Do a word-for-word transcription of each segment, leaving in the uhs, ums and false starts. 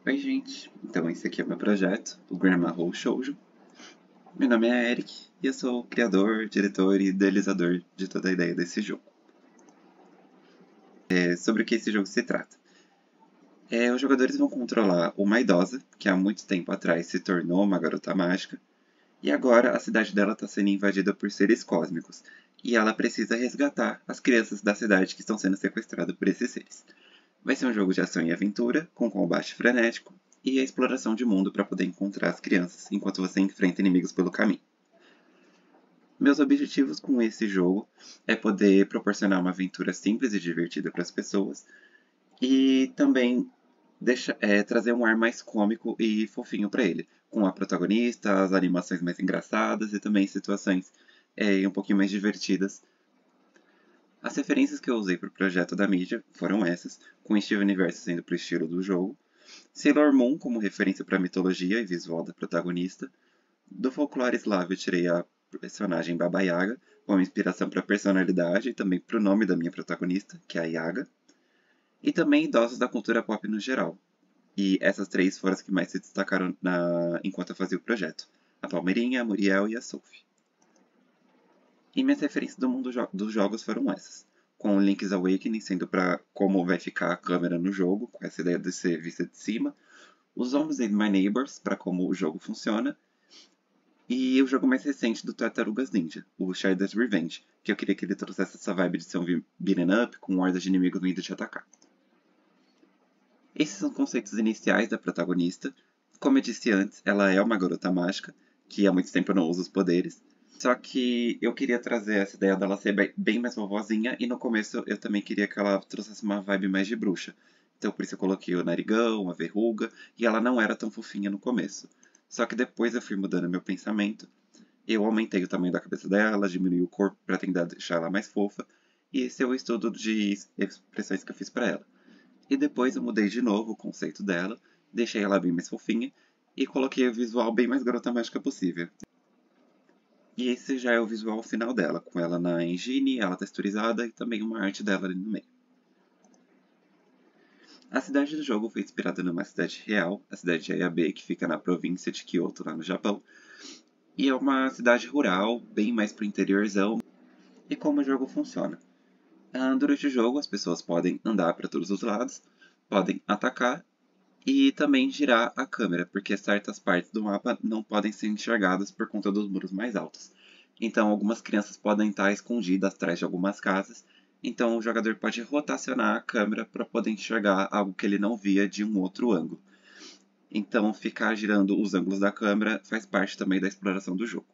Oi, gente! Então, esse aqui é o meu projeto, o Grandma Hole Shoujo. Meu nome é Eric e eu sou o criador, diretor e idealizador de toda a ideia desse jogo. É, sobre o que esse jogo se trata? É, os jogadores vão controlar uma idosa, que há muito tempo atrás se tornou uma garota mágica, e agora a cidade dela está sendo invadida por seres cósmicos, e ela precisa resgatar as crianças da cidade que estão sendo sequestradas por esses seres. Vai ser um jogo de ação e aventura, com combate frenético e a exploração de mundo para poder encontrar as crianças enquanto você enfrenta inimigos pelo caminho. Meus objetivos com esse jogo é poder proporcionar uma aventura simples e divertida para as pessoas e também deixa, é, trazer um ar mais cômico e fofinho para ele, com a protagonista, as animações mais engraçadas e também situações é, um pouquinho mais divertidas. As referências que eu usei para o projeto da mídia foram essas, com o Steven Universe sendo para o estilo do jogo, Sailor Moon como referência para a mitologia e visual da protagonista, do folclore eslavo eu tirei a personagem Baba Yaga, como inspiração para a personalidade e também para o nome da minha protagonista, que é a Yaga, e também idosos da cultura pop no geral. E essas três foram as que mais se destacaram na... enquanto eu fazia o projeto. A Palmeirinha, a Muriel e a Sophie. E minhas referências do mundo jo dos jogos foram essas. Com o Link's Awakening sendo para como vai ficar a câmera no jogo, com essa ideia de ser vista de cima. Os Zombies and My Neighbors, para como o jogo funciona. E o jogo mais recente do Tartarugas Ninja, o Shredder's Revenge, que eu queria que ele trouxesse essa vibe de ser um beat'em up com hordas de inimigos vindo te atacar. Esses são conceitos iniciais da protagonista. Como eu disse antes, ela é uma garota mágica, que há muito tempo não usa os poderes. Só que eu queria trazer essa ideia dela ser bem mais vovozinha, e no começo eu também queria que ela trouxesse uma vibe mais de bruxa. Então por isso eu coloquei o narigão, a verruga, e ela não era tão fofinha no começo. Só que depois eu fui mudando meu pensamento. Eu aumentei o tamanho da cabeça dela, diminui o corpo para tentar deixar ela mais fofa, e esse é o estudo de expressões que eu fiz para ela. E depois eu mudei de novo o conceito dela, deixei ela bem mais fofinha e coloquei o visual bem mais garota mágica possível. E esse já é o visual final dela, com ela na engine, ela texturizada e também uma arte dela ali no meio. A cidade do jogo foi inspirada numa cidade real, a cidade de Ayabe, que fica na província de Kyoto, lá no Japão. E é uma cidade rural, bem mais pro interiorzão. E como o jogo funciona? Ah, durante o jogo, as pessoas podem andar para todos os lados, podem atacar e também girar a câmera, porque certas partes do mapa não podem ser enxergadas por conta dos muros mais altos. Então, algumas crianças podem estar escondidas atrás de algumas casas, então o jogador pode rotacionar a câmera para poder enxergar algo que ele não via de um outro ângulo. Então, ficar girando os ângulos da câmera faz parte também da exploração do jogo.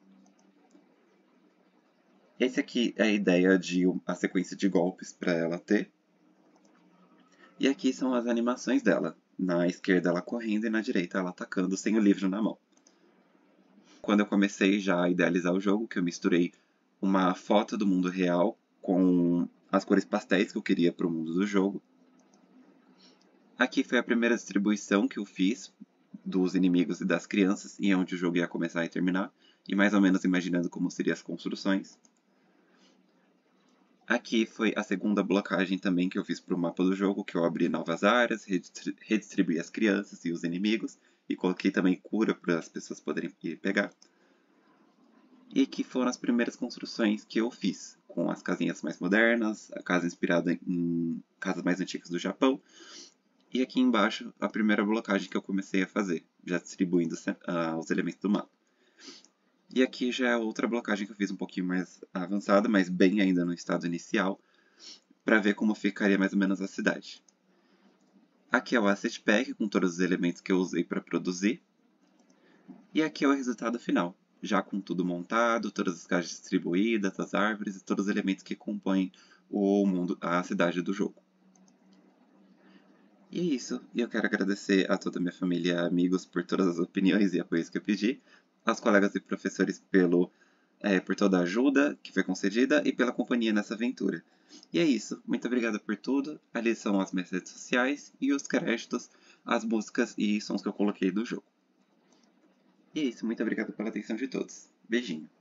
Esse aqui é a ideia de a sequência de golpes para ela ter. E aqui são as animações dela. Na esquerda ela correndo e na direita ela atacando sem o livro na mão. Quando eu comecei já a idealizar o jogo, que eu misturei uma foto do mundo real com as cores pastéis que eu queria para o mundo do jogo. Aqui foi a primeira distribuição que eu fiz dos inimigos e das crianças e onde o jogo ia começar e terminar, e mais ou menos imaginando como seriam as construções. Aqui foi a segunda blocagem também que eu fiz para o mapa do jogo, que eu abri novas áreas, redistribuí as crianças e os inimigos, e coloquei também cura para as pessoas poderem ir pegar. E aqui foram as primeiras construções que eu fiz, com as casinhas mais modernas, a casa inspirada em casas mais antigas do Japão, e aqui embaixo a primeira blocagem que eu comecei a fazer, já distribuindo uh, os elementos do mapa. E aqui já é outra blocagem que eu fiz um pouquinho mais avançada, mas bem ainda no estado inicial, para ver como ficaria mais ou menos a cidade. Aqui é o Asset Pack, com todos os elementos que eu usei para produzir. E aqui é o resultado final, já com tudo montado, todas as caixas distribuídas, as árvores e todos os elementos que compõem o mundo, a cidade do jogo. E é isso, e eu quero agradecer a toda a minha família e amigos por todas as opiniões e apoios que eu pedi, aos colegas e professores pelo, é, por toda a ajuda que foi concedida e pela companhia nessa aventura. E é isso, muito obrigado por tudo, ali são as minhas redes sociais e os créditos, as músicas e sons que eu coloquei do jogo. E é isso, muito obrigado pela atenção de todos. Beijinho.